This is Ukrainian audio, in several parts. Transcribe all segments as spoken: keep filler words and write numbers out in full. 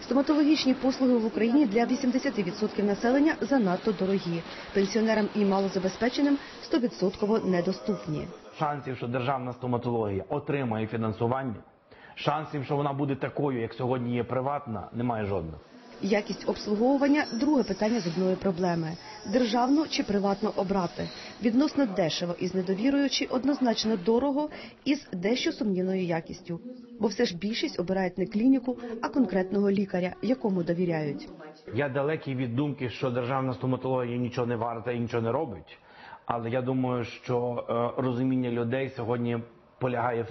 Стоматологічні послуги в Україні для вісімдесят відсотків населення занадто дорогі. Пенсіонерам і малозабезпеченим сто відсотків недоступні. Шансів, що державна стоматологія отримає фінансування, шансів, що вона буде такою, як сьогодні є приватна, немає жодних. Якість обслуговування – друге питання зубної проблеми. Державну чи приватну обрати? Відносно дешево із недовірою чи однозначно дорого із дещо сумнівною якістю. Бо все ж більшість обирають не клініку, а конкретного лікаря, якому довіряють. Я далекий від думки, що державна стоматологія нічого не варта і нічого не робить. Але я думаю, що е, розуміння людей сьогодні полягає,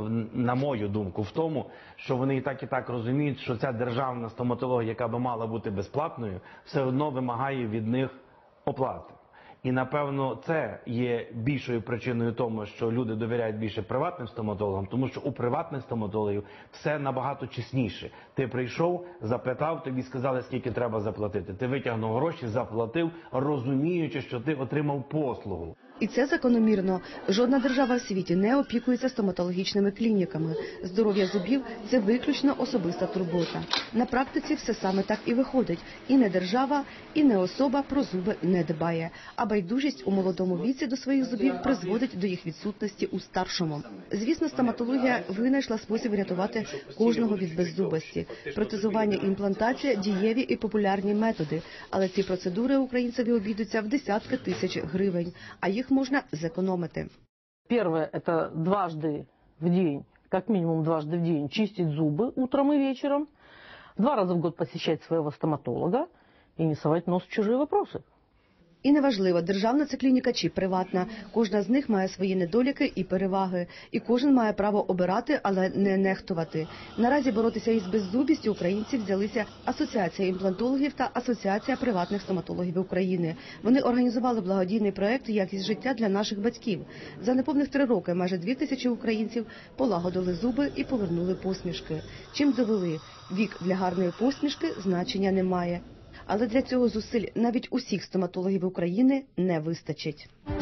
на мою думку, в тому, що вони і так, і так розуміють, що ця державна стоматологія, яка би мала бути безплатною, все одно вимагає від них оплати. І, напевно, це є більшою причиною тому, що люди довіряють більше приватним стоматологам, тому що у приватних стоматологів все набагато чесніше. Ти прийшов, запитав, тобі сказали, скільки треба заплатити. Ти витягнув гроші, заплатив, розуміючи, що ти отримав послугу. І це закономірно. Жодна держава в світі не опікується стоматологічними клініками. Здоров'я зубів – це виключно особиста турбота. На практиці все саме так і виходить. І не держава, і не особа про зуби не дбає. А байдужість у молодому віці до своїх зубів призводить до їх відсутності у старшому. Звісно, стоматологія винайшла спосіб рятувати кожного від беззубості. Протезування і імплантація – дієві і популярні методи. Але ці процедури українцеві обійдуться в десятки тисяч гривень. А їх можно сэкономить. Первое – это дважды в день, как минимум дважды в день, чистить зубы утром и вечером, два раза в год посещать своего стоматолога и не совать нос в чужие вопросы. І неважливо, державна це клініка чи приватна, кожна з них має свої недоліки і переваги. І кожен має право обирати, але не нехтувати. Наразі боротися із беззубістю українці взялися Асоціація імплантологів та Асоціація приватних стоматологів України. Вони організували благодійний проект «Якість життя для наших батьків». За неповних три роки майже дві тисячі українців полагодили зуби і повернули посмішки. Чим довели? Вік для гарної посмішки значення не має. Але для цього зусиль навіть усіх стоматологів України не вистачить.